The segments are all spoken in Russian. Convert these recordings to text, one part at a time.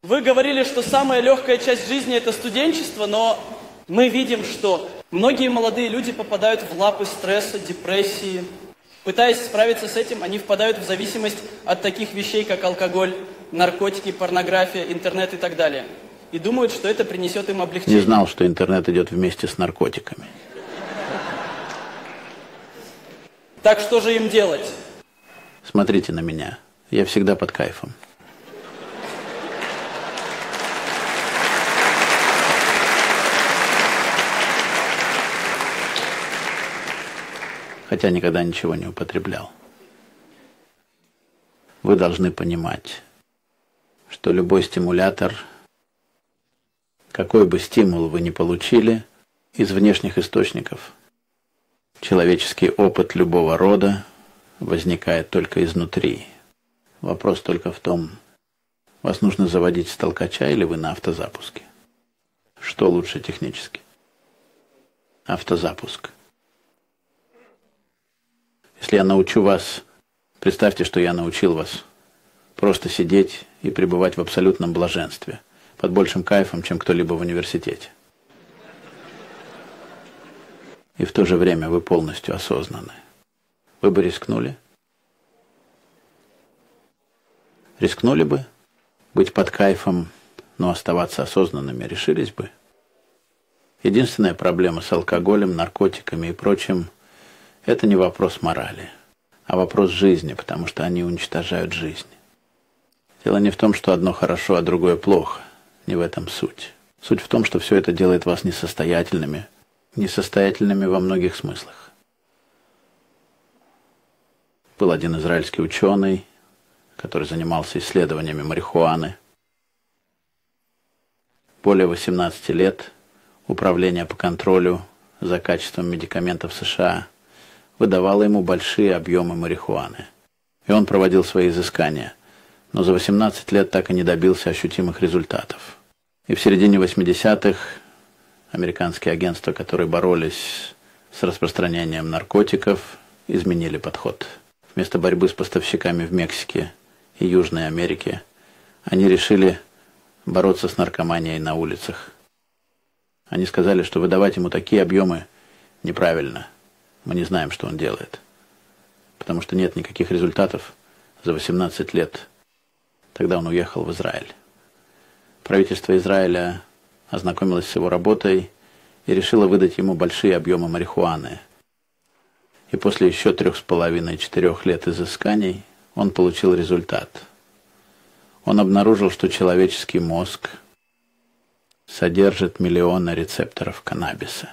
Вы говорили, что самая легкая часть жизни – это студенчество, но мы видим, что многие молодые люди попадают в лапы стресса, депрессии. Пытаясь справиться с этим, они впадают в зависимость от таких вещей, как алкоголь, наркотики, порнография, интернет и так далее. И думают, что это принесет им облегчение. Не знал, что интернет идет вместе с наркотиками. Так что же им делать? Смотрите на меня. Я всегда под кайфом. Хотя никогда ничего не употреблял. Вы должны понимать, что любой стимулятор, какой бы стимул вы ни получили из внешних источников, человеческий опыт любого рода возникает только изнутри. Вопрос только в том, вас нужно заводить с толкача или вы на автозапуске. Что лучше технически? Автозапуск. Если я научу вас, представьте, что я научил вас просто сидеть и пребывать в абсолютном блаженстве, под большим кайфом, чем кто-либо в университете. И в то же время вы полностью осознаны. Вы бы рискнули? Рискнули бы быть под кайфом, но оставаться осознанными? Решились бы? Единственная проблема с алкоголем, наркотиками и прочим – это не вопрос морали, а вопрос жизни, потому что они уничтожают жизнь. Дело не в том, что одно хорошо, а другое плохо. Не в этом суть. Суть в том, что все это делает вас несостоятельными. Несостоятельными во многих смыслах. Был один израильский ученый, который занимался исследованиями марихуаны. Более 18 лет Управление по контролю за качеством медикаментов США выдавало ему большие объемы марихуаны. И он проводил свои изыскания, но за 18 лет так и не добился ощутимых результатов. И в середине 80-х американские агентства, которые боролись с распространением наркотиков, изменили подход. Вместо борьбы с поставщиками в Мексике и Южной Америке, они решили бороться с наркоманией на улицах. Они сказали, что выдавать ему такие объемы неправильно. Мы не знаем, что он делает. Потому что нет никаких результатов за 18 лет. Тогда он уехал в Израиль. Правительство Израиля ознакомилось с его работой и решило выдать ему большие объемы марихуаны. И после еще 3,5-4 лет изысканий он получил результат. Он обнаружил, что человеческий мозг содержит миллионы рецепторов каннабиса.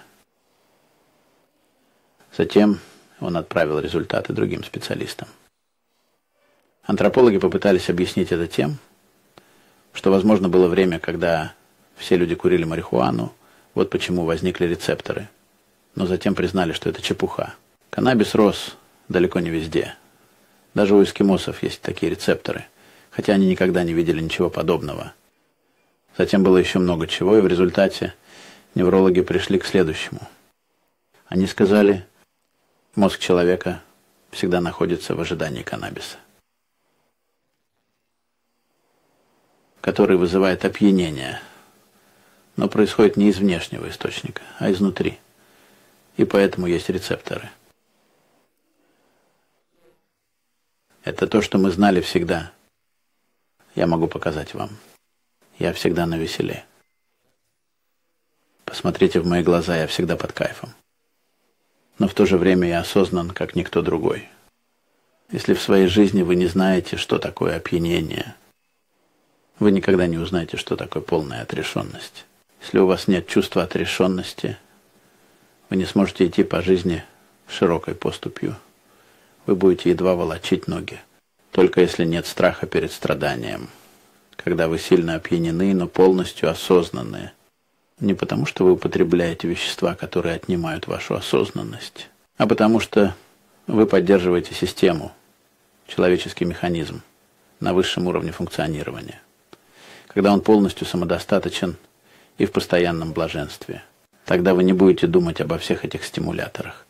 Затем он отправил результаты другим специалистам. Антропологи попытались объяснить это тем, что, возможно, было время, когда все люди курили марихуану, вот почему возникли рецепторы. Но затем признали, что это чепуха. Каннабис рос далеко не везде. Даже у эскимосов есть такие рецепторы, хотя они никогда не видели ничего подобного. Затем было еще много чего, и в результате неврологи пришли к следующему. Они сказали, мозг человека всегда находится в ожидании каннабиса, который вызывает опьянение, но происходит не из внешнего источника, а изнутри. И поэтому есть рецепторы. Это то, что мы знали всегда. Я могу показать вам. Я всегда навеселе. Посмотрите в мои глаза, я всегда под кайфом. Но в то же время я осознан, как никто другой. Если в своей жизни вы не знаете, что такое опьянение, вы никогда не узнаете, что такое полная отрешенность. Если у вас нет чувства отрешенности, вы не сможете идти по жизни широкой поступью. Вы будете едва волочить ноги. Только если нет страха перед страданием. Когда вы сильно опьянены, но полностью осознанные. Не потому, что вы употребляете вещества, которые отнимают вашу осознанность, а потому что вы поддерживаете систему, человеческий механизм на высшем уровне функционирования. Когда он полностью самодостаточен и в постоянном блаженстве, тогда вы не будете думать обо всех этих стимуляторах.